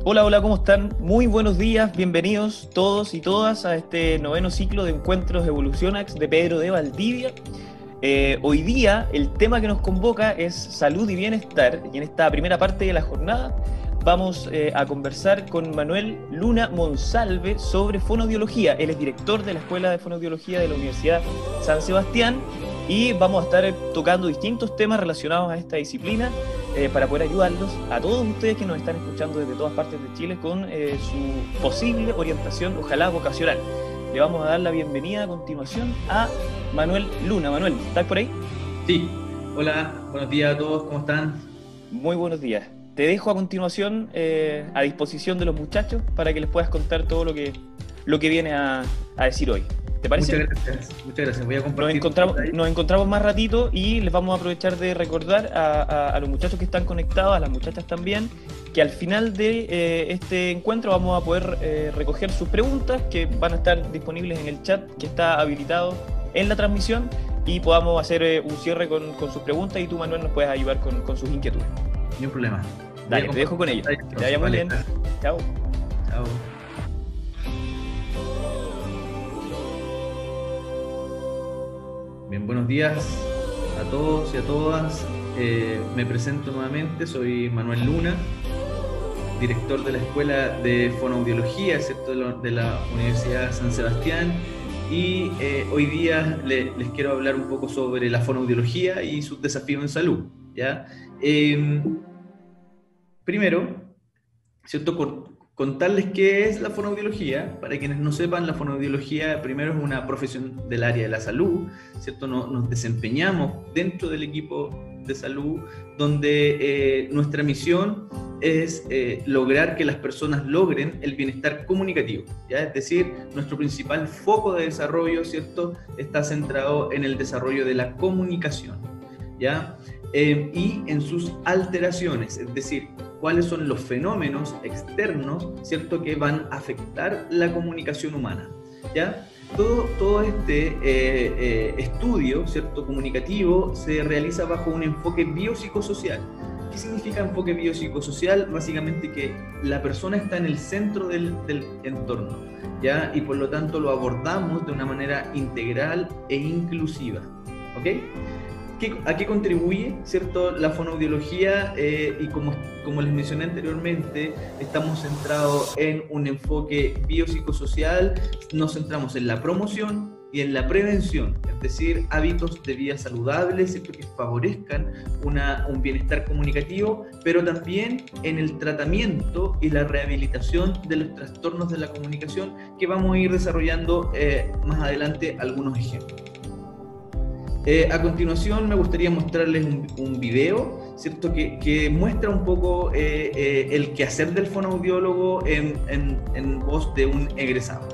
Hola, hola, ¿cómo están? Muy buenos días, bienvenidos todos y todas a este noveno ciclo de encuentros Evolucionax de Pedro de Valdivia. Hoy día el tema que nos convoca es salud y bienestar, y en esta primera parte de la jornada vamos a conversar con Manuel Luna Monsalve sobre fonoaudiología. Él es director de la Escuela de Fonoaudiología de la Universidad San Sebastián y vamos a estar tocando distintos temas relacionados a esta disciplina para poder ayudarlos a todos ustedes que nos están escuchando desde todas partes de Chile con su posible orientación, ojalá vocacional. Le vamos a dar la bienvenida a continuación a Manuel Luna. Manuel, ¿estás por ahí? Sí, hola, buenos días a todos, ¿cómo están? Muy buenos días. Te dejo a continuación a disposición de los muchachos para que les puedas contar todo lo que viene a decir hoy. ¿Te Muchas parece? gracias, muchas gracias. Voy a Nos compartir encontramos, pantalla. nos encontramos más ratito y les vamos a aprovechar de recordar a los muchachos que están conectados, a las muchachas también, que al final de este encuentro vamos a poder recoger sus preguntas que van a estar disponibles en el chat que está habilitado en la transmisión y podamos hacer un cierre con sus preguntas y tú, Manuel, nos puedes ayudar con sus inquietudes. Ni un problema. Voy a Dale, te dejo compartir con ellos. pantalla Que te vaya entonces, muy vale, bien. gracias. Chao. Chao. Bien, buenos días a todos y a todas. Me presento nuevamente, soy Manuel Luna, director de la Escuela de Fonoaudiología, ¿cierto? De la Universidad San Sebastián. Y hoy día les quiero hablar un poco sobre la fonoaudiología y sus desafíos en salud, ¿ya? Primero, ¿cierto? Contarles qué es la fonoaudiología. Para quienes no sepan, la fonoaudiología primero es una profesión del área de la salud, ¿cierto? Nos desempeñamos dentro del equipo de salud, donde nuestra misión es lograr que las personas logren el bienestar comunicativo, ¿ya? Es decir, nuestro principal foco de desarrollo, ¿cierto?, está centrado en el desarrollo de la comunicación, ¿ya? Y en sus alteraciones, es decir, cuáles son los fenómenos externos, ¿cierto?, que van a afectar la comunicación humana, ¿ya? Todo este estudio, ¿cierto?, comunicativo se realiza bajo un enfoque biopsicosocial. ¿Qué significa enfoque biopsicosocial? Básicamente que la persona está en el centro del entorno, ¿ya? Y por lo tanto lo abordamos de una manera integral e inclusiva, ¿ok? ¿A qué contribuye, cierto, la fonoaudiología? Y como les mencioné anteriormente, estamos centrados en un enfoque biopsicosocial, nos centramos en la promoción y en la prevención, es decir, hábitos de vida saludables, ¿cierto?, que favorezcan un bienestar comunicativo, pero también en el tratamiento y la rehabilitación de los trastornos de la comunicación, que vamos a ir desarrollando más adelante algunos ejemplos. A continuación me gustaría mostrarles un video, ¿cierto?, que muestra un poco el quehacer del fonoaudiólogo en voz de un egresado.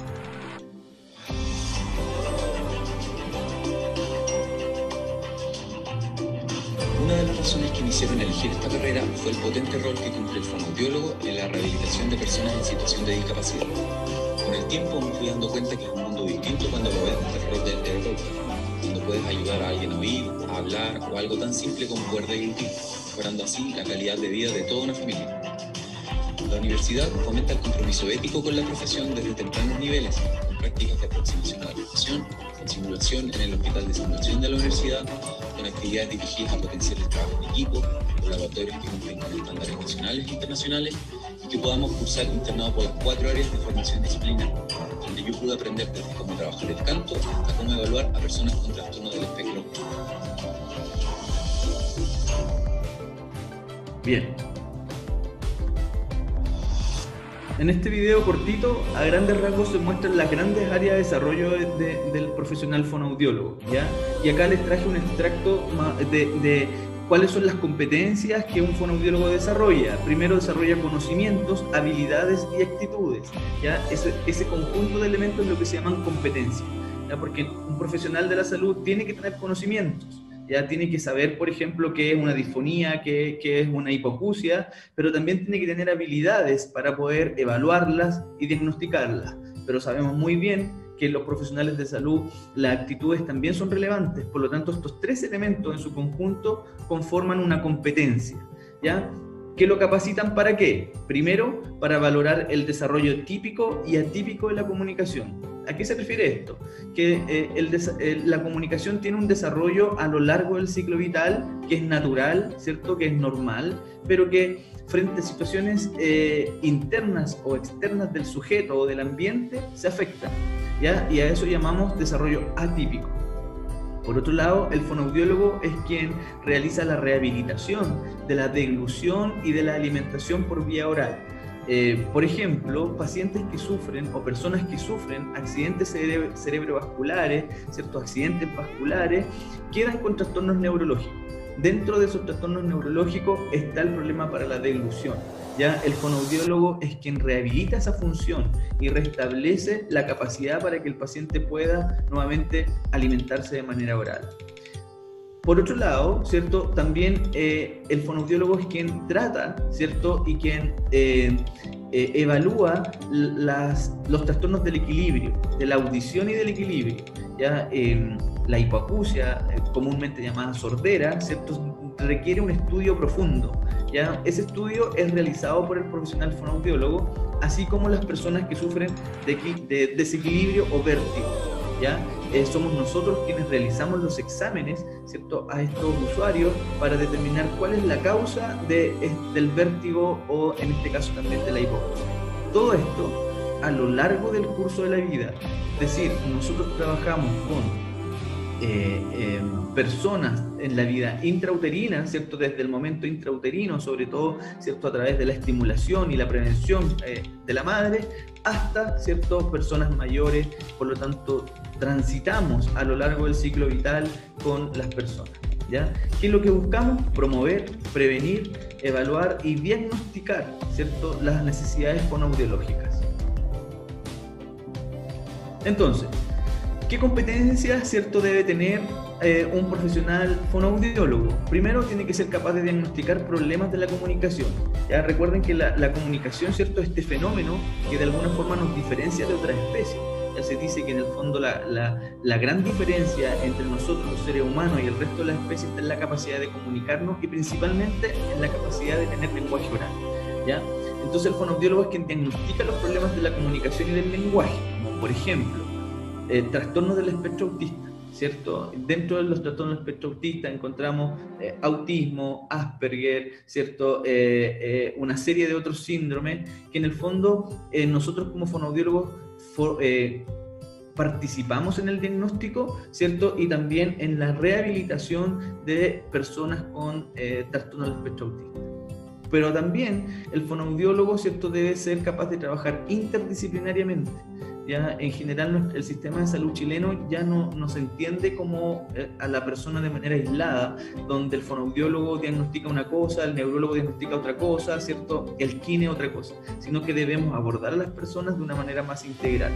Una de las razones que me hicieron elegir esta carrera fue el potente rol que cumple el fonoaudiólogo en la rehabilitación de personas en situación de discapacidad. Con el tiempo me fui dando cuenta que es un mundo distinto cuando lo ves desde el rol del terapeuta, donde puedes ayudar a alguien a oír, a hablar o algo tan simple como poder deglutir, mejorando así la calidad de vida de toda una familia. La universidad fomenta el compromiso ético con la profesión desde tempranos niveles, con prácticas de aproximación a la profesión, con simulación en el Hospital de Simulación de la universidad, con actividades dirigidas a potenciar el trabajo en equipo, con laboratorios que cumplen con estándares nacionales e internacionales y que podamos cursar internado por las 4 áreas de formación disciplinar, donde yo pude aprender desde cómo trabajar el canto hasta cómo evaluar a personas con trastorno del espectro. Bien. En este video cortito, a grandes rasgos se muestran las grandes áreas de desarrollo del profesional fonoaudiólogo, ¿ya? Y acá les traje un extracto de cuáles son las competencias que un fonoaudiólogo desarrolla. Primero desarrolla conocimientos, habilidades y actitudes, ¿ya? Ese conjunto de elementos es lo que se llaman competencias, ¿ya? Porque un profesional de la salud tiene que tener conocimientos, ya tiene que saber, por ejemplo, qué es una disfonía, qué es una hipoacusia, pero también tiene que tener habilidades para poder evaluarlas y diagnosticarlas. Pero sabemos muy bien que los profesionales de salud, las actitudes también son relevantes, por lo tanto estos 3 elementos en su conjunto conforman una competencia, ¿ya? que lo capacitan ¿para qué? Primero, para valorar el desarrollo típico y atípico de la comunicación. ¿A qué se refiere esto? Que la comunicación tiene un desarrollo a lo largo del ciclo vital que es natural, ¿cierto? Que es normal, pero que frente a situaciones internas o externas del sujeto o del ambiente se afecta, ¿ya? Y a eso llamamos desarrollo atípico. Por otro lado, el fonoaudiólogo es quien realiza la rehabilitación de la deglución y de la alimentación por vía oral. Por ejemplo, pacientes que sufren o personas que sufren accidentes cerebrovasculares, ciertos accidentes vasculares, quedan con trastornos neurológicos. Dentro de esos trastornos neurológicos está el problema para la deglución. Ya el fonoaudiólogo es quien rehabilita esa función y restablece la capacidad para que el paciente pueda nuevamente alimentarse de manera oral. Por otro lado, ¿cierto? También el fonoaudiólogo es quien trata, ¿cierto? Y quien evalúa los trastornos del equilibrio, de la audición y del equilibrio. ¿Ya? La hipoacusia, comúnmente llamada sordera, ¿cierto? Requiere un estudio profundo. ¿Ya? Ese estudio es realizado por el profesional fonoaudiólogo, así como las personas que sufren de desequilibrio o vértigo. ¿Ya? Somos nosotros quienes realizamos los exámenes, ¿cierto? A estos usuarios para determinar cuál es la causa del vértigo o en este caso también de la hipoacusia. Todo esto a lo largo del curso de la vida. Es decir, nosotros trabajamos con personas en la vida intrauterina, ¿cierto? Desde el momento intrauterino, sobre todo, ¿cierto? A través de la estimulación y la prevención de la madre, hasta, ¿cierto? Personas mayores. Por lo tanto, transitamos a lo largo del ciclo vital con las personas, ¿ya? ¿Qué es lo que buscamos? Promover, prevenir, evaluar y diagnosticar, ¿cierto? Las necesidades fonoaudiológicas. Entonces, ¿qué competencias, ¿cierto? Debe tener un profesional fonoaudiólogo? Primero, tiene que ser capaz de diagnosticar problemas de la comunicación. Ya recuerden que la comunicación, ¿cierto? Este fenómeno que de alguna forma nos diferencia de otras especies. Ya se dice que en el fondo la gran diferencia entre nosotros, los seres humanos, y el resto de las especies está en la capacidad de comunicarnos y principalmente en la capacidad de tener lenguaje oral, ¿ya? Entonces el fonoaudiólogo es quien diagnostica los problemas de la comunicación y del lenguaje, como por ejemplo, trastornos del espectro autista, ¿cierto? Dentro de los trastornos del espectro autista encontramos autismo, Asperger, ¿cierto? Una serie de otros síndromes que en el fondo nosotros como fonoaudiólogos participamos en el diagnóstico, ¿cierto? Y también en la rehabilitación de personas con trastorno del espectro autista. Pero también el fonoaudiólogo, ¿cierto? Debe ser capaz de trabajar interdisciplinariamente. Ya en general el sistema de salud chileno ya no se entiende como a la persona de manera aislada, donde el fonoaudiólogo diagnostica una cosa, el neurólogo diagnostica otra cosa, ¿cierto? El kine otra cosa, sino que debemos abordar a las personas de una manera más integral.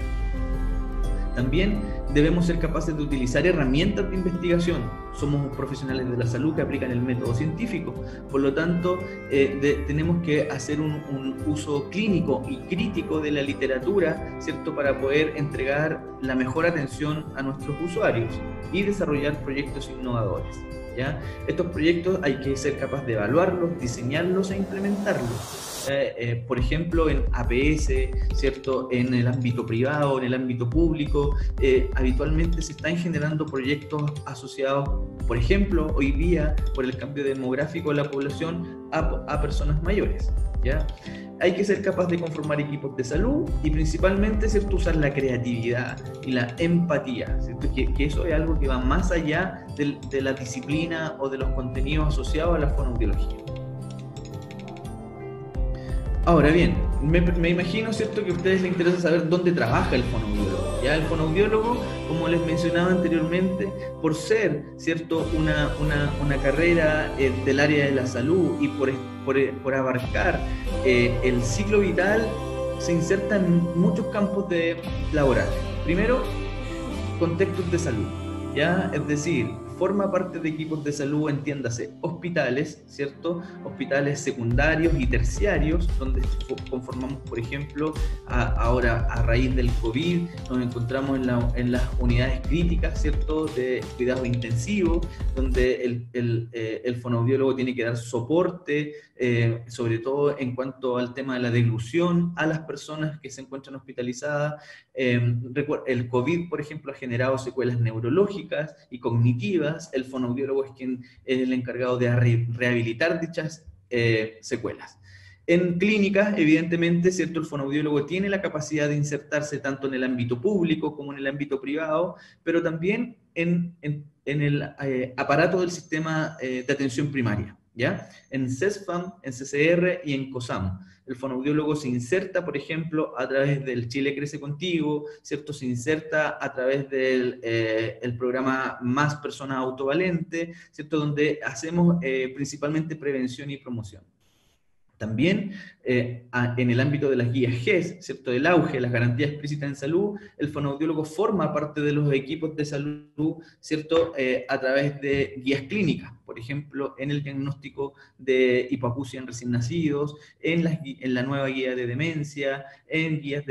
También debemos ser capaces de utilizar herramientas de investigación. Somos profesionales de la salud que aplican el método científico, por lo tanto tenemos que hacer un uso clínico y crítico de la literatura, ¿cierto? Para poder entregar la mejor atención a nuestros usuarios y desarrollar proyectos innovadores, ¿ya? Estos proyectos hay que ser capaz de evaluarlos, diseñarlos e implementarlos. Por ejemplo, en APS, ¿cierto? En el ámbito privado, en el ámbito público, habitualmente se están generando proyectos asociados, por ejemplo, hoy día, por el cambio demográfico de la población, a personas mayores, ¿ya? Hay que ser capaz de conformar equipos de salud y principalmente, ¿cierto? Usar la creatividad y la empatía, ¿cierto? Que eso es algo que va más allá de la disciplina o de los contenidos asociados a la fonoaudiología. Ahora bien, me imagino, ¿cierto?, que a ustedes les interesa saber dónde trabaja el fonoaudiólogo. Ya el fonoaudiólogo, como les mencionaba anteriormente, por ser, ¿cierto?, una carrera del área de la salud y por abarcar el ciclo vital, se inserta en muchos campos laborales. Primero, contextos de salud, ¿ya? Es decir, forma parte de equipos de salud, entiéndase, hospitales, ¿cierto? Hospitales secundarios y terciarios, donde conformamos, por ejemplo, ahora a raíz del COVID, nos encontramos en las unidades críticas, ¿cierto? De cuidado intensivo, donde el fonoaudiólogo tiene que dar soporte, sobre todo en cuanto al tema de la deglución a las personas que se encuentran hospitalizadas. El COVID, por ejemplo, ha generado secuelas neurológicas y cognitivas. El fonoaudiólogo es quien es el encargado de rehabilitar dichas secuelas. En clínicas, evidentemente, ¿cierto? El fonoaudiólogo tiene la capacidad de insertarse tanto en el ámbito público como en el ámbito privado, pero también en el aparato del sistema de atención primaria, ¿ya? En CESFAM, en CCR y en COSAM. El fonoaudiólogo se inserta, por ejemplo, a través del Chile Crece Contigo, ¿cierto? Se inserta a través del el programa Más Personas Autovalente, ¿cierto? Donde hacemos principalmente prevención y promoción. También en el ámbito de las guías GES, ¿cierto? Del auge, las garantías explícitas en salud, el fonoaudiólogo forma parte de los equipos de salud, ¿cierto? A través de guías clínicas, por ejemplo, en el diagnóstico de hipoacusia en recién nacidos, en la nueva guía de demencia, en guías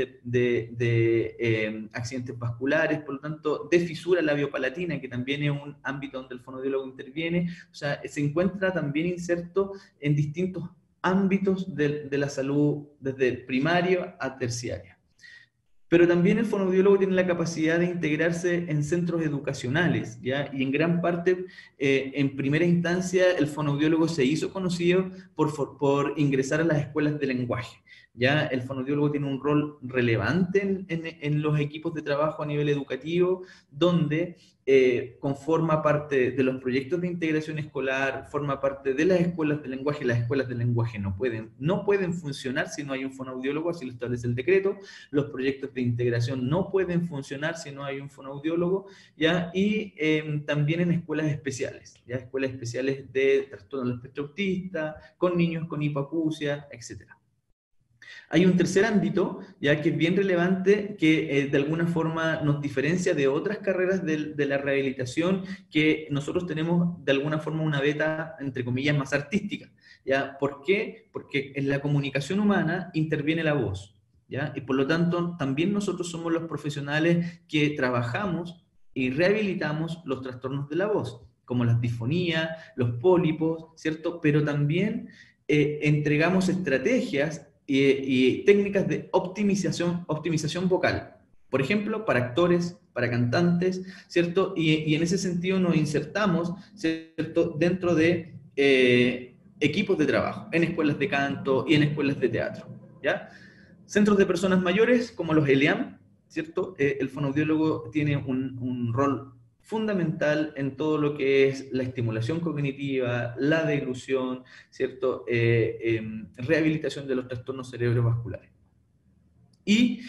de accidentes vasculares, por lo tanto, de fisura labiopalatina, que también es un ámbito donde el fonoaudiólogo interviene, o sea, se encuentra también inserto en distintos ámbitos de la salud, desde primario a terciaria. Pero también el fonoaudiólogo tiene la capacidad de integrarse en centros educacionales, ¿ya? Y en gran parte, en primera instancia, el fonoaudiólogo se hizo conocido por ingresar a las escuelas de lenguaje, ¿ya? El fonoaudiólogo tiene un rol relevante en los equipos de trabajo a nivel educativo, donde conforma parte de los proyectos de integración escolar, forma parte de las escuelas de lenguaje. Las escuelas de lenguaje no pueden funcionar si no hay un fonoaudiólogo, así lo establece el decreto. Los proyectos de integración no pueden funcionar si no hay un fonoaudiólogo, ¿ya? Y también en escuelas especiales, ¿ya? Escuelas especiales de trastorno del espectro autista, con niños con hipoacusia, etc. Hay un tercer ámbito, ya que es bien relevante, que de alguna forma nos diferencia de otras carreras de la rehabilitación, que nosotros tenemos de alguna forma una beta, entre comillas, más artística, ¿ya? ¿Por qué? Porque en la comunicación humana interviene la voz, ¿ya? Y por lo tanto, también nosotros somos los profesionales que trabajamos y rehabilitamos los trastornos de la voz, como las disfonías, los pólipos, ¿cierto? Pero también entregamos estrategias y técnicas de optimización vocal, por ejemplo, para actores, para cantantes, ¿cierto? Y en ese sentido nos insertamos, ¿cierto?, dentro de equipos de trabajo, en escuelas de canto y en escuelas de teatro, ¿ya? Centros de personas mayores, como los ELEAM, ¿cierto? El fonoaudiólogo tiene un rol fundamental en todo lo que es la estimulación cognitiva, la deglución, ¿cierto? Rehabilitación de los trastornos cerebrovasculares. Y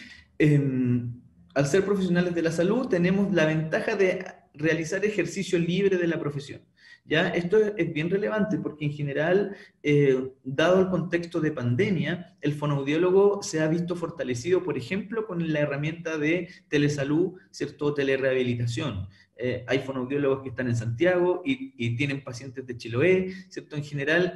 al ser profesionales de la salud, tenemos la ventaja de realizar ejercicio libre de la profesión, ¿ya? Esto es bien relevante porque en general, dado el contexto de pandemia, el fonoaudiólogo se ha visto fortalecido, por ejemplo, con la herramienta de telesalud, ¿cierto? Telerehabilitación. Hay fonoaudiólogos que están en Santiago y tienen pacientes de Chiloé, ¿cierto? En general,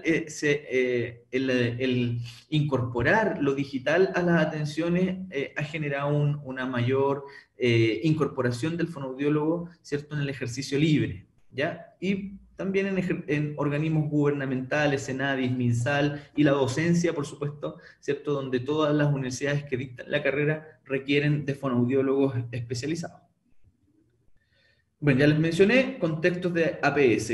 el incorporar lo digital a las atenciones ha generado una mayor incorporación del fonoaudiólogo, ¿cierto?, en el ejercicio libre, ¿ya? Y también en organismos gubernamentales, Senadis, MinSal y la docencia, por supuesto, ¿cierto?, donde todas las universidades que dictan la carrera requieren de fonoaudiólogos especializados. Bueno, ya les mencioné contextos de APS.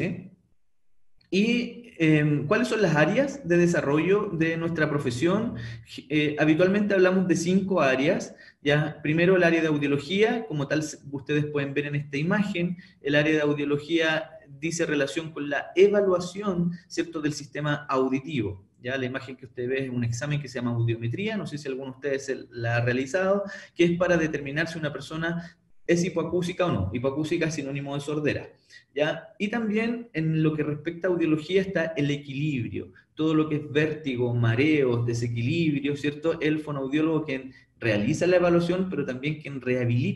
¿Y cuáles son las áreas de desarrollo de nuestra profesión? Habitualmente hablamos de 5 áreas, ¿ya? Primero, el área de audiología, como tal ustedes pueden ver en esta imagen. El área de audiología dice relación con la evaluación, ¿cierto?, del sistema auditivo. Ya la imagen que usted ve es un examen que se llama audiometría, no sé si alguno de ustedes la ha realizado, que es para determinar si una persona es hipoacúsica o no. Hipoacúsica es sinónimo de sordera, ¿ya? Y también en lo que respecta a audiología está el equilibrio, todo lo que es vértigo, mareos, desequilibrio, ¿cierto? El fonoaudiólogo quien realiza la evaluación, pero también quien rehabilita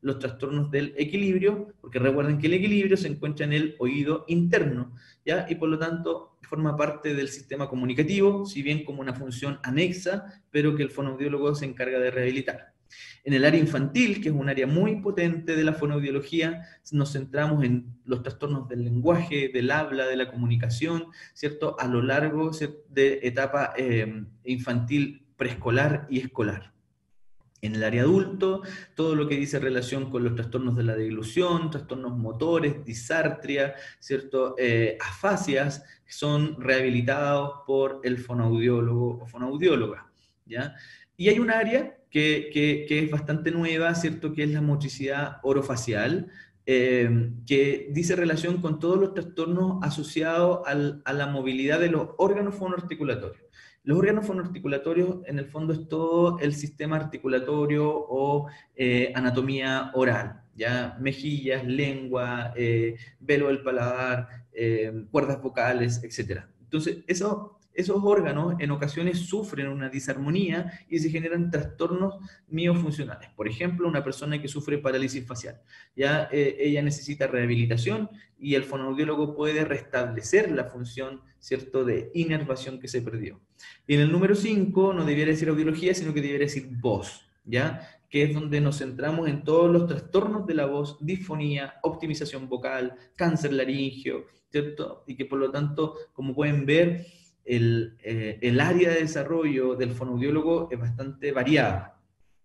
los trastornos del equilibrio, porque recuerden que el equilibrio se encuentra en el oído interno, ¿ya? Y por lo tanto forma parte del sistema comunicativo, si bien como una función anexa, pero que el fonoaudiólogo se encarga de rehabilitar. En el área infantil, que es un área muy potente de la fonoaudiología, nos centramos en los trastornos del lenguaje, del habla, de la comunicación, ¿cierto? A lo largo de etapa infantil, preescolar y escolar. En el área adulto, todo lo que dice relación con los trastornos de la deglución, trastornos motores, disartria, ¿cierto? Afasias, son rehabilitados por el fonoaudiólogo o fonoaudióloga, ¿ya? Y hay un área que es bastante nueva, ¿cierto? Que es la motricidad orofacial, que dice relación con todos los trastornos asociados a la movilidad de los órganos fonoarticulatorios. Los órganos fonoarticulatorios, en el fondo, es todo el sistema articulatorio o anatomía oral, ¿ya? Mejillas, lengua, velo del paladar, cuerdas vocales, etc. Entonces, esos órganos en ocasiones sufren una disarmonía y se generan trastornos miofuncionales. Por ejemplo, una persona que sufre parálisis facial, ya ella necesita rehabilitación y el fonoaudiólogo puede restablecer la función, ¿cierto?, de inervación que se perdió. Y en el número 5 no debiera decir audiología, sino que debiera decir voz, ¿ya? Que es donde nos centramos en todos los trastornos de la voz, disfonía, optimización vocal, cáncer laríngeo, ¿cierto? Y que por lo tanto, como pueden ver, el área de desarrollo del fonoaudiólogo es bastante variada.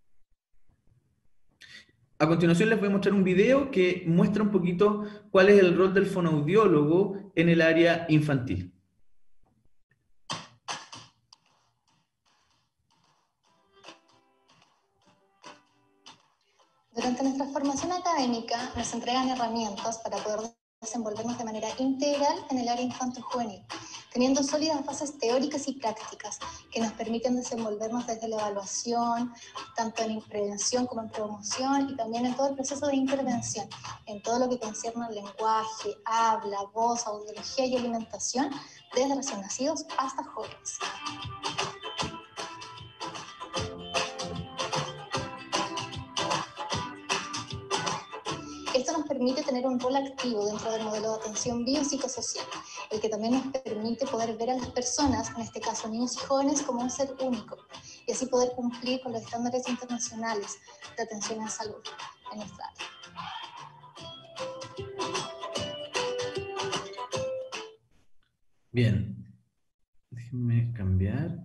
A continuación les voy a mostrar un video que muestra un poquito cuál es el rol del fonoaudiólogo en el área infantil. Durante nuestra formación académica nos entregan herramientas para poder desenvolvernos de manera integral en el área infanto-juvenil, teniendo sólidas bases teóricas y prácticas que nos permiten desenvolvernos desde la evaluación, tanto en prevención como en promoción, y también en todo el proceso de intervención, en todo lo que concierne al lenguaje, habla, voz, audiología y alimentación, desde recién nacidos hasta jóvenes. Esto nos permite tener un rol activo dentro del modelo de atención biopsicosocial, el que también nos permite poder ver a las personas, en este caso niños y jóvenes, como un ser único, y así poder cumplir con los estándares internacionales de atención en salud en nuestra área. Bien, déjenme cambiar.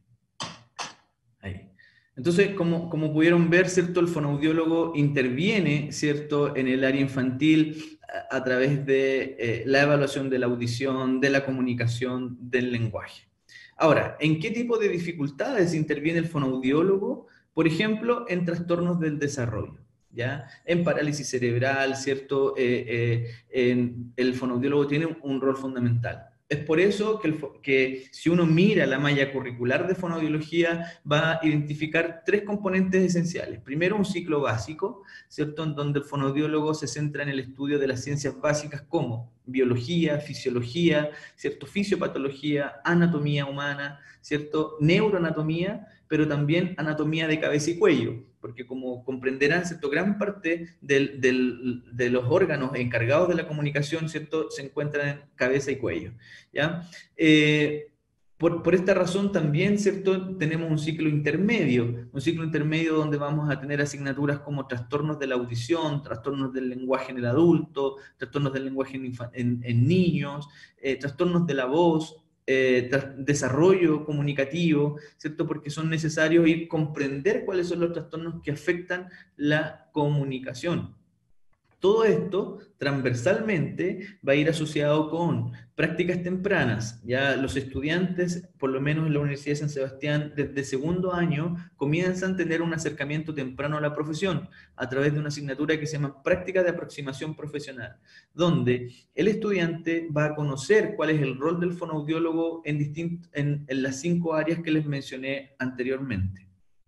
Ahí. Entonces, como pudieron ver, ¿cierto? El fonoaudiólogo interviene, ¿cierto?, en el área infantil a través de la evaluación de la audición, de la comunicación, del lenguaje. Ahora, ¿en qué tipo de dificultades interviene el fonoaudiólogo? Por ejemplo, en trastornos del desarrollo, ¿ya? En parálisis cerebral, ¿cierto? El fonoaudiólogo tiene un rol fundamental. Es por eso que si uno mira la malla curricular de fonoaudiología va a identificar tres componentes esenciales. Primero, un ciclo básico, ¿cierto?, en donde el fonoaudiólogo se centra en el estudio de las ciencias básicas como biología, fisiología, ¿cierto?, fisiopatología, anatomía humana, ¿cierto?, neuroanatomía, pero también anatomía de cabeza y cuello, porque como comprenderán, ¿cierto?, gran parte de los órganos encargados de la comunicación, ¿cierto?, se encuentran en cabeza y cuello, ¿ya? Por esta razón también, ¿cierto?, tenemos un ciclo intermedio donde vamos a tener asignaturas como trastornos de la audición, trastornos del lenguaje en el adulto, trastornos del lenguaje en niños, trastornos de la voz, desarrollo comunicativo, ¿cierto? Porque son necesarios ir comprender cuáles son los trastornos que afectan la comunicación. Todo esto transversalmente va a ir asociado con prácticas tempranas. Ya los estudiantes, por lo menos en la Universidad de San Sebastián, desde segundo año comienzan a tener un acercamiento temprano a la profesión a través de una asignatura que se llama Práctica de Aproximación Profesional, donde el estudiante va a conocer cuál es el rol del fonoaudiólogo en las 5 áreas que les mencioné anteriormente.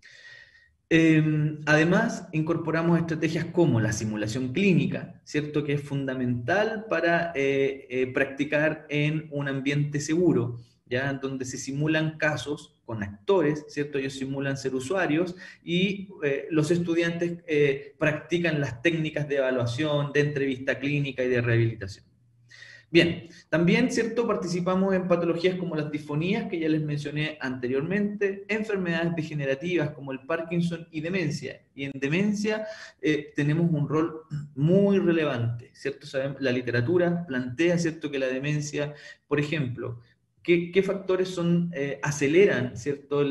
Además, incorporamos estrategias como la simulación clínica, ¿cierto?, que es fundamental para practicar en un ambiente seguro, ya donde se simulan casos con actores, ¿cierto? Ellos simulan ser usuarios y los estudiantes practican las técnicas de evaluación, de entrevista clínica y de rehabilitación. Bien, también, ¿cierto? Participamos en patologías como las disfonías, que ya les mencioné anteriormente, enfermedades degenerativas como el Parkinson y demencia. Y en demencia tenemos un rol muy relevante, ¿cierto? La literatura plantea, ¿cierto?, que la demencia, por ejemplo, ¿qué factores aceleran, ¿cierto?,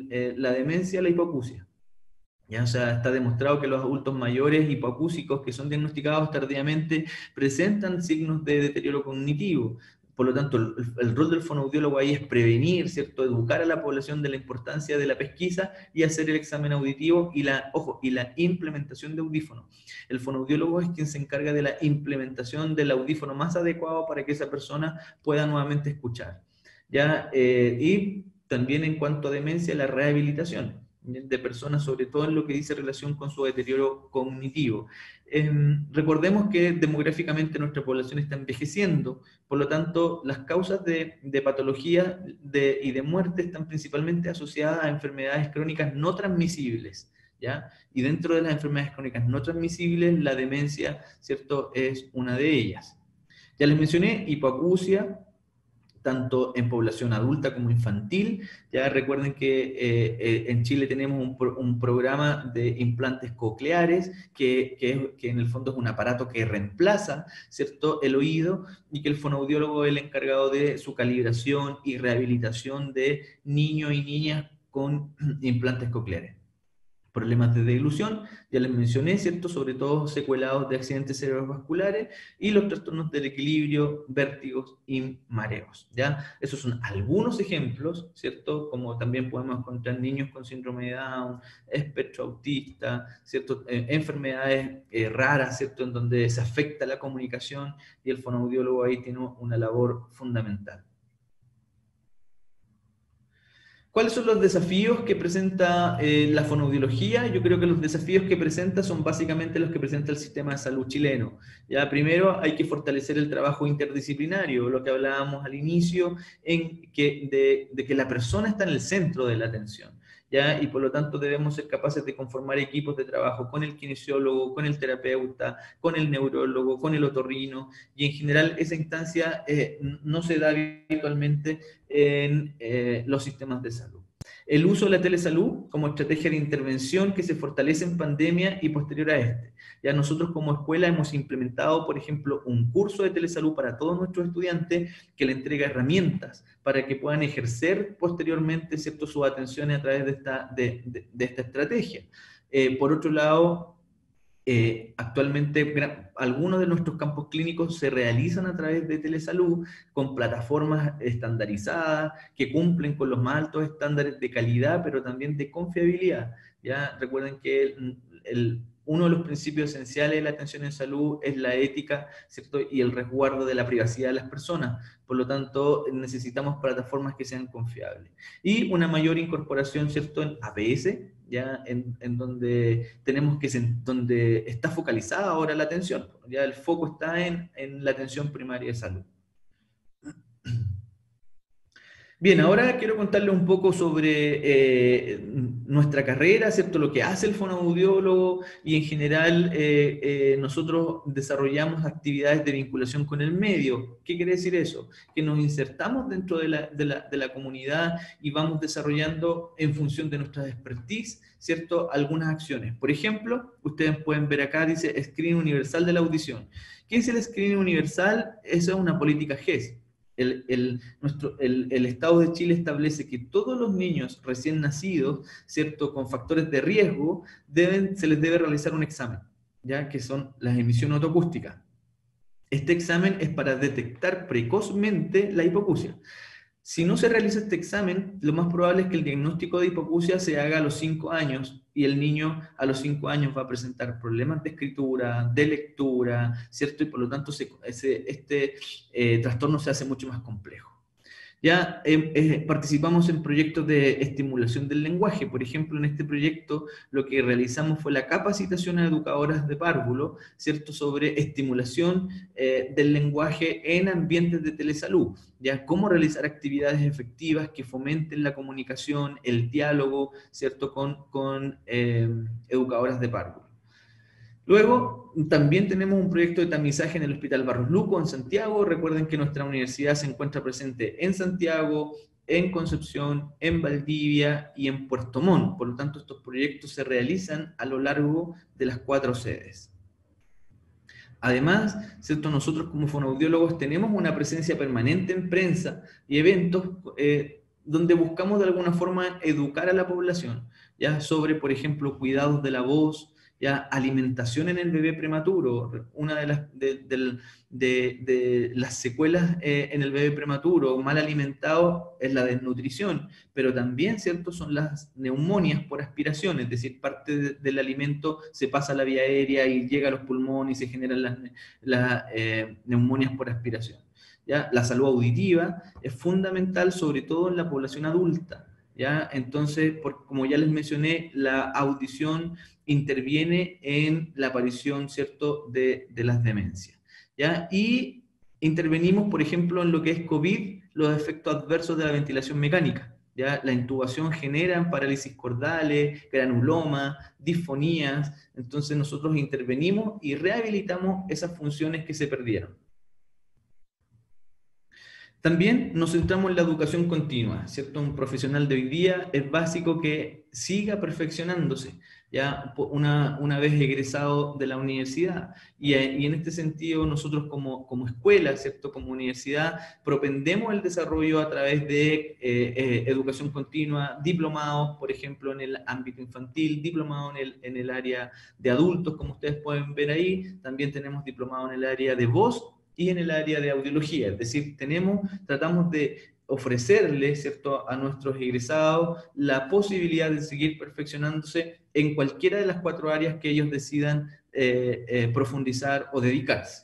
la demencia, la hipoacusia? Ya, o sea, está demostrado que los adultos mayores hipoacúsicos que son diagnosticados tardíamente presentan signos de deterioro cognitivo. Por lo tanto, el rol del fonoaudiólogo ahí es prevenir, ¿cierto? Educar a la población de la importancia de la pesquisa y hacer el examen auditivo y la implementación de audífonos. El fonoaudiólogo es quien se encarga de la implementación del audífono más adecuado para que esa persona pueda nuevamente escuchar. ¿Ya? Y también en cuanto a demencia, la rehabilitación de personas, sobre todo en lo que dice relación con su deterioro cognitivo. Recordemos que demográficamente nuestra población está envejeciendo, por lo tanto, las causas de patología y de muerte están principalmente asociadas a enfermedades crónicas no transmisibles, ¿ya? Y dentro de las enfermedades crónicas no transmisibles, la demencia, ¿cierto?, es una de ellas. Ya les mencioné, hipoacusia, tanto en población adulta como infantil. Ya recuerden que en Chile tenemos un programa de implantes cocleares, que en el fondo es un aparato que reemplaza, ¿cierto?, el oído, y que el fonoaudiólogo es el encargado de su calibración y rehabilitación de niños y niñas con implantes cocleares. Problemas de deglución, ya les mencioné, ¿cierto? Sobre todo secuelados de accidentes cerebrovasculares y los trastornos del equilibrio, vértigos y mareos, ¿ya? Esos son algunos ejemplos, ¿cierto? Como también podemos encontrar niños con síndrome de Down, espectro autista, ¿cierto? Enfermedades raras, ¿cierto? En donde se afecta la comunicación y el fonoaudiólogo ahí tiene una labor fundamental. ¿Cuáles son los desafíos que presenta la fonoaudiología? Yo creo que los desafíos que presenta son básicamente los que presenta el sistema de salud chileno. Ya, primero hay que fortalecer el trabajo interdisciplinario, lo que hablábamos al inicio, de que la persona está en el centro de la atención. ¿Ya? Y por lo tanto debemos ser capaces de conformar equipos de trabajo con el kinesiólogo, con el terapeuta, con el neurólogo, con el otorrino, y en general esa instancia no se da habitualmente en los sistemas de salud. El uso de la telesalud como estrategia de intervención que se fortalece en pandemia y posterior a este. Ya nosotros como escuela hemos implementado, por ejemplo, un curso de telesalud para todos nuestros estudiantes que le entrega herramientas para que puedan ejercer posteriormente, ¿cierto?, sus atenciones a través de esta estrategia. Por otro lado, actualmente algunos de nuestros campos clínicos se realizan a través de telesalud con plataformas estandarizadas que cumplen con los más altos estándares de calidad, pero también de confiabilidad. Ya recuerden que uno de los principios esenciales de la atención en salud es la ética, ¿cierto?, y el resguardo de la privacidad de las personas. Por lo tanto, necesitamos plataformas que sean confiables. Y una mayor incorporación, ¿cierto?, en APS, ya en donde donde está focalizada ahora la atención. Ya el foco está en la atención primaria de salud. Bien, ahora quiero contarles un poco sobre nuestra carrera, ¿cierto? Lo que hace el fonoaudiólogo, y en general nosotros desarrollamos actividades de vinculación con el medio. ¿Qué quiere decir eso? Que nos insertamos dentro de la comunidad y vamos desarrollando en función de nuestra expertise, ¿cierto?, algunas acciones. Por ejemplo, ustedes pueden ver acá, dice Screening Universal de la Audición. ¿Qué es el Screening Universal? Eso es una política GES. El Estado de Chile establece que todos los niños recién nacidos, ¿cierto?, con factores de riesgo, se les debe realizar un examen, ¿ya?, que son las emisiones otoacústicas. Este examen es para detectar precozmente la hipoacusia. Si no se realiza este examen, lo más probable es que el diagnóstico de hipoacusia se haga a los 5 años, y el niño a los 5 años va a presentar problemas de escritura, de lectura, ¿cierto? Y por lo tanto este trastorno se hace mucho más complejo. Ya participamos en proyectos de estimulación del lenguaje. Por ejemplo, en este proyecto lo que realizamos fue la capacitación a educadoras de párvulo, ¿cierto?, sobre estimulación del lenguaje en ambientes de telesalud. Ya cómo realizar actividades efectivas que fomenten la comunicación, el diálogo, ¿cierto?, con educadoras de párvulo. Luego, también tenemos un proyecto de tamizaje en el Hospital Barros Luco, en Santiago. Recuerden que nuestra universidad se encuentra presente en Santiago, en Concepción, en Valdivia y en Puerto Montt. Por lo tanto, estos proyectos se realizan a lo largo de las 4 sedes. Además, ¿cierto?, nosotros como fonoaudiólogos tenemos una presencia permanente en prensa y eventos donde buscamos de alguna forma educar a la población, ya sobre, por ejemplo, cuidados de la voz, ya alimentación en el bebé prematuro. Una de las secuelas en el bebé prematuro mal alimentado es la desnutrición, pero también, ¿cierto?, son las neumonias por aspiración, es decir, parte del alimento se pasa a la vía aérea y llega a los pulmones y se generan las neumonias por aspiración. ¿Ya? La salud auditiva es fundamental, sobre todo en la población adulta. ¿Ya? Entonces, como ya les mencioné, la audición interviene en la aparición, ¿cierto?, de las demencias. ¿Ya? Y intervenimos, por ejemplo, en lo que es COVID, los efectos adversos de la ventilación mecánica. ¿Ya? La intubación genera parálisis cordales, granuloma, disfonías. Entonces nosotros intervenimos y rehabilitamos esas funciones que se perdieron. También nos centramos en la educación continua, ¿cierto? Un profesional de hoy día es básico que siga perfeccionándose, ya una vez egresado de la universidad. Y en este sentido, nosotros como escuela, ¿cierto?, como universidad, propendemos el desarrollo a través de educación continua, diplomados, por ejemplo, en el ámbito infantil, diplomados en el área de adultos, como ustedes pueden ver ahí. También tenemos diplomados en el área de voz y en el área de audiología, es decir, tratamos de ofrecerle, ¿cierto?, a nuestros egresados la posibilidad de seguir perfeccionándose en cualquiera de las 4 áreas que ellos decidan profundizar o dedicarse.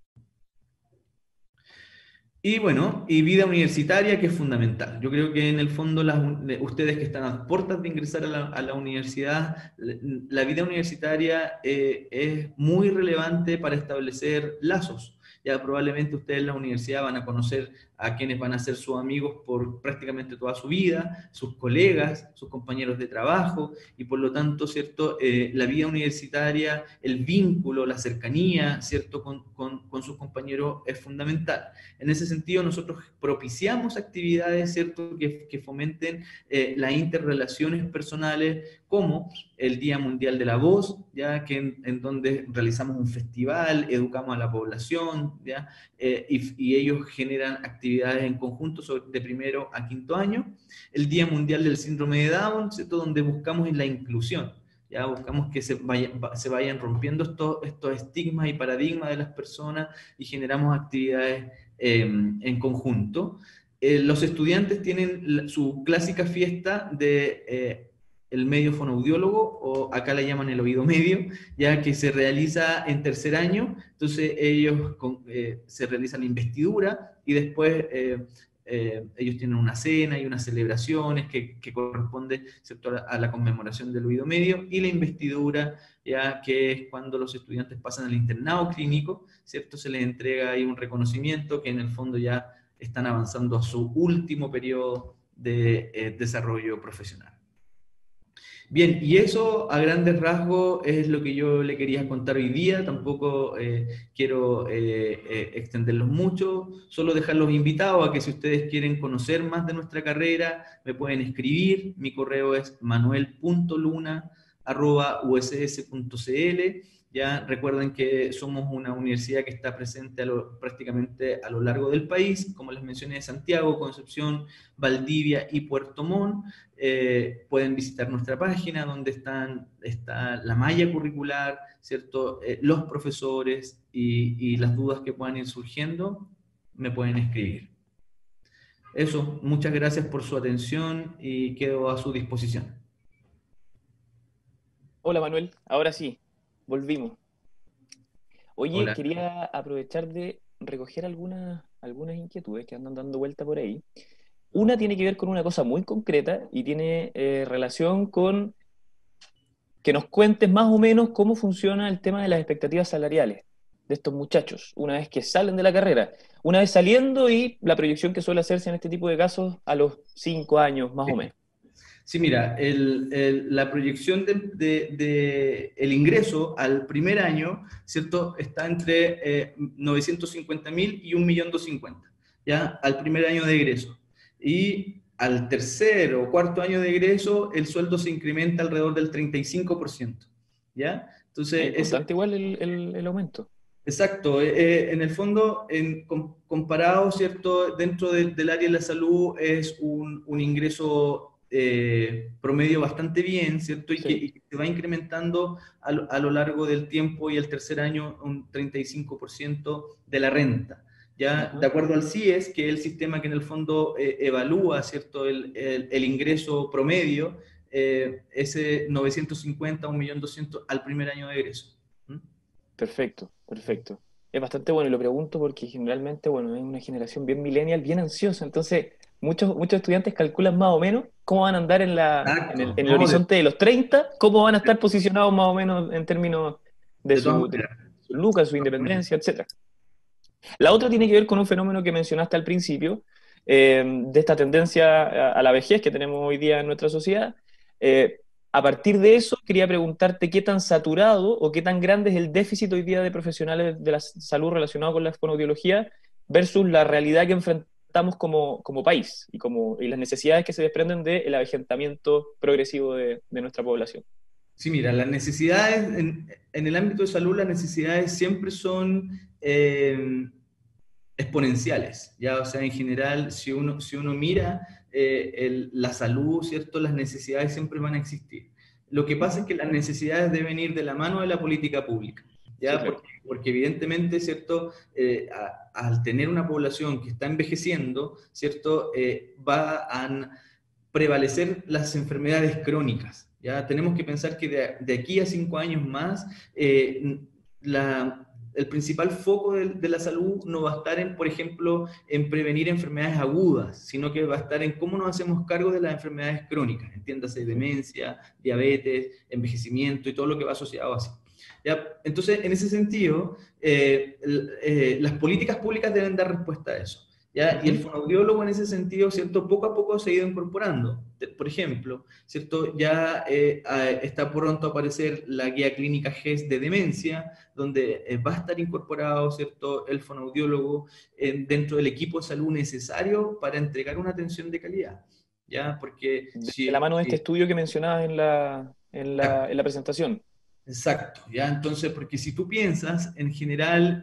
Y bueno, y vida universitaria, que es fundamental. Yo creo que en el fondo ustedes que están a puertas de ingresar a la universidad, la vida universitaria es muy relevante para establecer lazos. Ya probablemente ustedes en la universidad van a conocer a quienes van a ser sus amigos por prácticamente toda su vida, sus colegas, sus compañeros de trabajo, y por lo tanto, ¿cierto?, la vida universitaria, el vínculo, la cercanía, ¿cierto?, con sus compañeros es fundamental. En ese sentido, nosotros propiciamos actividades, ¿cierto?, que fomenten las interrelaciones personales, como el Día Mundial de la Voz, ya que en donde realizamos un festival, educamos a la población, ¿ya? Y ellos generan actividades en conjunto de primero a quinto año. El Día Mundial del Síndrome de Down, ¿cierto?, donde buscamos la inclusión. Ya buscamos que se vayan rompiendo estos estigmas y paradigmas de las personas y generamos actividades en conjunto. Los estudiantes tienen su clásica fiesta de el medio fonoaudiólogo, o acá la llaman el oído medio, ya que se realiza en tercer año. Entonces ellos se realiza la investidura y después ellos tienen una cena y unas celebraciones que corresponde, ¿cierto?, a la conmemoración del oído medio, y la investidura, ya que es cuando los estudiantes pasan al internado clínico, ¿cierto? Se les entrega ahí un reconocimiento que en el fondo ya están avanzando a su último periodo de desarrollo profesional. Bien, y eso a grandes rasgos es lo que yo le quería contar hoy día. Tampoco quiero extenderlos mucho, solo dejarlos invitados a que si ustedes quieren conocer más de nuestra carrera, me pueden escribir. Mi correo es manuel.luna@uss.cl. Ya recuerden que somos una universidad que está presente prácticamente a lo largo del país, como les mencioné, Santiago, Concepción, Valdivia y Puerto Montt. Pueden visitar nuestra página donde está la malla curricular, ¿cierto? Los profesores y las dudas que puedan ir surgiendo, me pueden escribir. Eso, muchas gracias por su atención y quedo a su disposición. Hola Manuel, ahora sí, volvimos. Oye, Hola. quería aprovechar de recoger algunas inquietudes que andan dando vuelta por ahí. Una tiene que ver con una cosa muy concreta y tiene relación con que nos cuentes más o menos cómo funciona el tema de las expectativas salariales de estos muchachos, una vez que salen de la carrera, una vez saliendo y la proyección que suele hacerse en este tipo de casos a los 5 años más o menos. Sí, mira, la proyección el ingreso al primer año, ¿cierto? Está entre 950.000 y 1.250.000, ¿ya? Al primer año de egreso. Y al tercer o cuarto año de egreso, el sueldo se incrementa alrededor del 35%, ¿ya? Es Entonces, importante igual el aumento. exacto, en el fondo, comparado, ¿cierto? Dentro del área de la salud es un ingreso promedio bastante bien, ¿cierto? Sí. Y que se va incrementando a lo largo del tiempo y el tercer año un 35% de la renta. ¿Ya? Ajá. De acuerdo al CIES, que es el sistema que en el fondo evalúa, ¿cierto? El ingreso promedio, ese 950, 1.200.000 al primer año de egreso. ¿Mm? Perfecto, perfecto. Es bastante bueno y lo pregunto porque generalmente, bueno, es una generación bien millennial, bien ansiosa, entonces muchos estudiantes calculan más o menos cómo van a andar Exacto, en el no, horizonte de los 30, cómo van a estar posicionados más o menos en términos de de todas su maneras. lucas, su independencia, etcétera. La otra tiene que ver con un fenómeno que mencionaste al principio, de esta tendencia a la vejez que tenemos hoy día en nuestra sociedad. Eh, a partir de eso, quería preguntarte qué tan saturado o qué tan grande es el déficit hoy día de profesionales de la salud relacionado con la fonoaudiología versus la realidad que enfrentamos como país y las necesidades que se desprenden del avejentamiento progresivo de nuestra población. Sí, mira, las necesidades en el ámbito de salud, las necesidades siempre son exponenciales, ¿ya? O sea, en general, si uno mira la salud, ¿cierto? Las necesidades siempre van a existir. Lo que pasa es que las necesidades deben ir de la mano de la política pública, Sí, ¿ya? claro. Porque evidentemente, ¿cierto? Al tener una población que está envejeciendo, ¿cierto? Va a prevalecer las enfermedades crónicas, ¿ya? Tenemos que pensar que de aquí a 5 años más, el principal foco de la salud no va a estar en, por ejemplo, en prevenir enfermedades agudas, sino que va a estar en cómo nos hacemos cargo de las enfermedades crónicas, entiéndase, demencia, diabetes, envejecimiento y todo lo que va asociado así. ¿Ya? Entonces, en ese sentido, las políticas públicas deben dar respuesta a eso. ¿Ya? Y el fonoaudiólogo en ese sentido, ¿cierto? Poco a poco se ha ido incorporando. Por ejemplo, ¿cierto? Ya está pronto a aparecer la guía clínica GES de demencia, donde va a estar incorporado, ¿cierto? El fonoaudiólogo dentro del equipo de salud necesario para entregar una atención de calidad. ¿Ya? Porque De la mano de este estudio que mencionabas en la presentación. exacto, ¿ya? Entonces, porque si tú piensas, en general,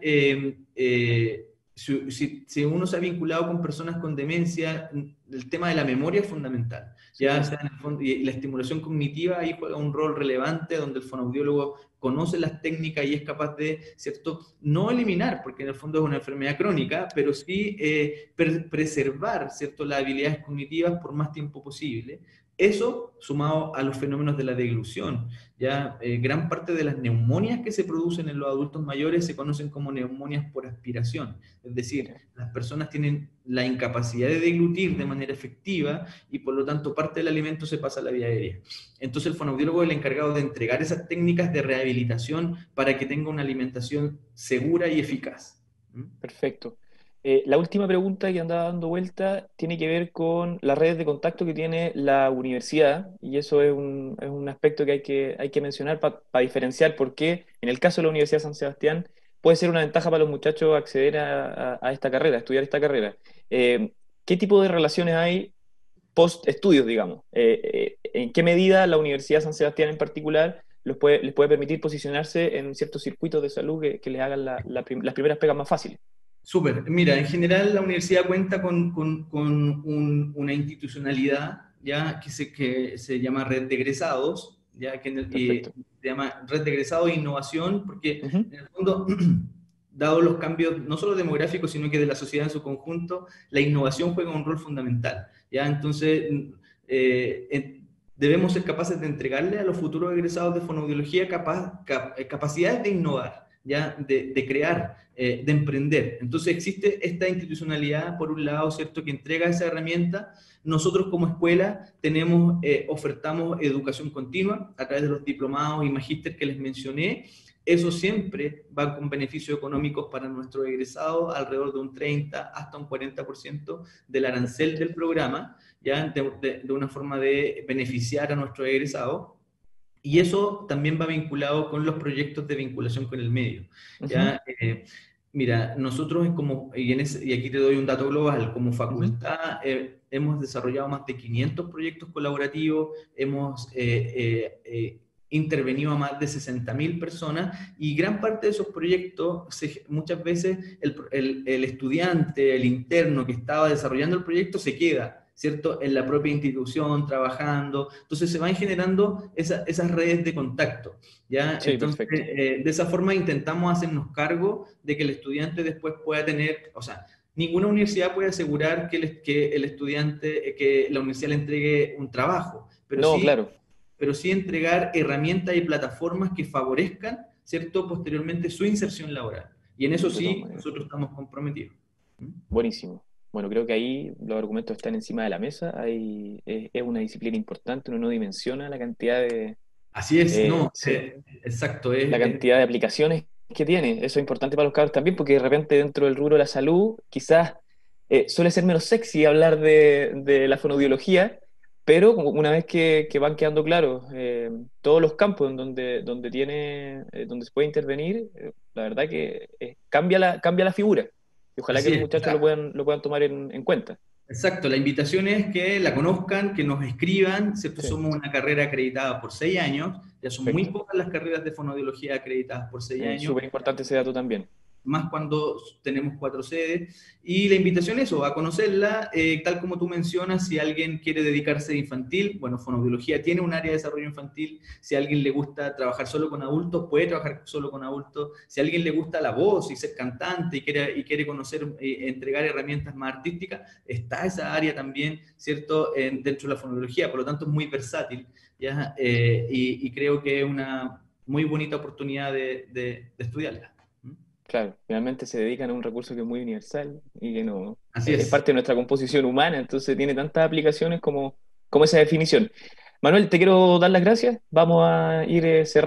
si uno se ha vinculado con personas con demencia, el tema de la memoria es fundamental, Sí, ¿ya? O claro. sea, en el fondo, y la estimulación cognitiva ahí juega un rol relevante, donde el fonoaudiólogo conoce las técnicas y es capaz de, ¿cierto? No eliminar, porque en el fondo es una enfermedad crónica, pero sí preservar, ¿cierto? Las habilidades cognitivas por más tiempo posible. Eso sumado a los fenómenos de la deglución. Ya gran parte de las neumonias que se producen en los adultos mayores se conocen como neumonias por aspiración. Es decir, Mira. las personas tienen la incapacidad de deglutir de manera efectiva y por lo tanto parte del alimento se pasa a la vía aérea. Entonces el fonoaudiólogo es el encargado de entregar esas técnicas de rehabilitación para que tenga una alimentación segura y eficaz. ¿Mm? Perfecto. La última pregunta que andaba dando vuelta tiene que ver con las redes de contacto que tiene la universidad, y eso es un aspecto que hay que mencionar para diferenciar por qué, en el caso de la Universidad de San Sebastián, puede ser una ventaja para los muchachos acceder a esta carrera, a estudiar esta carrera. ¿Qué tipo de relaciones hay post estudios, digamos? ¿En qué medida la Universidad de San Sebastián en particular les puede permitir posicionarse en ciertos circuitos de salud que les hagan las primeras pegas más fáciles? Súper. Mira, en general la universidad cuenta con una institucionalidad ya que se llama Red de Egresados, ya que Perfecto. se llama Red de Egresados e Innovación, porque Ujú. en el fondo, dado los cambios no solo demográficos, sino que de la sociedad en su conjunto, la innovación juega un rol fundamental. Ya, entonces, debemos ser capaces de entregarle a los futuros egresados de fonoaudiología capacidades de innovar. ya de crear, de emprender. Entonces existe esta institucionalidad, por un lado, ¿cierto?, que entrega esa herramienta. Nosotros como escuela ofertamos educación continua a través de los diplomados y magíster que les mencioné. Eso siempre va con beneficios económicos para nuestros egresados, alrededor de un 30 hasta un 40% del arancel del programa, ya de una forma de beneficiar a nuestros egresados. Y eso también va vinculado con los proyectos de vinculación con el medio. ¿Ya? Mira, nosotros y aquí te doy un dato global, como facultad hemos desarrollado más de 500 proyectos colaborativos, hemos intervenido a más de 60.000 personas, y gran parte de esos proyectos, muchas veces el estudiante, el interno que estaba desarrollando el proyecto se queda, ¿cierto?, en la propia institución, trabajando. Entonces se van generando esas redes de contacto, ¿ya? Sí, Entonces, de esa forma intentamos hacernos cargo de que el estudiante después pueda tener, o sea, ninguna universidad puede asegurar que el estudiante, que la universidad le entregue un trabajo, pero no, sí, claro. pero sí entregar herramientas y plataformas que favorezcan, ¿cierto?, posteriormente su inserción laboral. Y en eso sí, nosotros estamos comprometidos. Buenísimo. Bueno, creo que ahí los argumentos están encima de la mesa. Es una disciplina importante, uno no dimensiona la cantidad de... Así es, no, sí, exacto. la cantidad de aplicaciones que tiene. Eso es importante para los cabros también, porque de repente dentro del rubro de la salud, quizás suele ser menos sexy hablar de la fonoaudiología, pero una vez que van quedando claros todos los campos en donde se puede intervenir, la verdad que cambia la figura. Y ojalá Así que los es, muchachos lo puedan tomar en cuenta. exacto, la invitación es que la conozcan, que nos escriban, ¿cierto? Sí. Somos una carrera acreditada por 6 años, ya son muy Perfecto. pocas las carreras de fonoaudiología acreditadas por 6 años, Súper importante ese dato también. más cuando tenemos 4 sedes, y la invitación es eso, a conocerla, tal como tú mencionas. Si alguien quiere dedicarse a infantil, bueno, fonoaudiología tiene un área de desarrollo infantil. Si a alguien le gusta trabajar solo con adultos, puede trabajar solo con adultos. Si a alguien le gusta la voz y ser cantante y quiere conocer, entregar herramientas más artísticas, está esa área también, ¿cierto?, dentro de la fonoaudiología. Por lo tanto, es muy versátil, ¿ya? Y creo que es una muy bonita oportunidad de estudiarla. Claro, finalmente se dedican a un recurso que es muy universal y que no Así es es. parte de nuestra composición humana, entonces tiene tantas aplicaciones como esa definición. Manuel, te quiero dar las gracias. Vamos a ir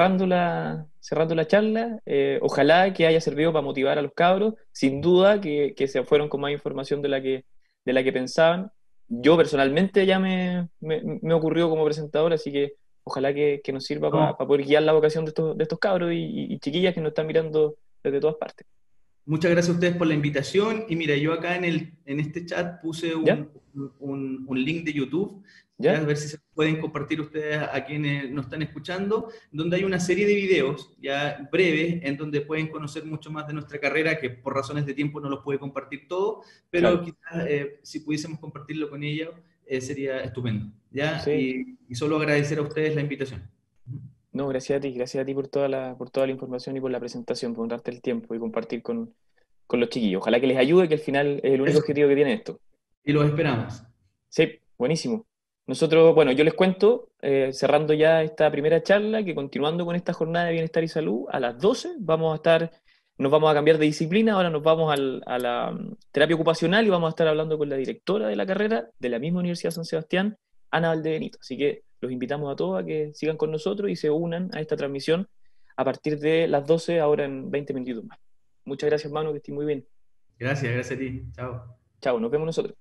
cerrando la charla. Ojalá que haya servido para motivar a los cabros. Sin duda que se fueron con más información de la que pensaban. Yo personalmente ya me ocurrió como presentador, así que ojalá que nos sirva para No, poder guiar la vocación de estos cabros y chiquillas que nos están mirando desde todas partes. muchas gracias a ustedes por la invitación. Y mira, yo acá en este chat puse ¿Ya? un link de YouTube, ¿ya? ¿Ya? A ver si se pueden compartir ustedes a quienes nos están escuchando, donde hay una serie de videos ya breves, en donde pueden conocer mucho más de nuestra carrera, que por razones de tiempo no los puede compartir todo, pero Claro. quizás si pudiésemos compartirlo con ellos, sería estupendo, ¿ya? Sí. Y solo agradecer a ustedes la invitación. No, gracias a ti por toda la información y por la presentación, por darte el tiempo y compartir con los chiquillos. Ojalá que les ayude, que al final es el único Eso, objetivo que tiene esto. y los esperamos. Sí, buenísimo. Nosotros, bueno, yo les cuento, cerrando ya esta primera charla, que continuando con esta jornada de bienestar y salud, a las 12 nos vamos a cambiar de disciplina, ahora nos vamos a la terapia ocupacional y vamos a estar hablando con la directora de la carrera de la misma Universidad San Sebastián, Ana Valdebenito. Así que los invitamos a todos a que sigan con nosotros y se unan a esta transmisión a partir de las 12, ahora en 20 minutitos más. Muchas gracias, Manu, que estés muy bien. Gracias a ti. Chao. Chao, nos vemos nosotros.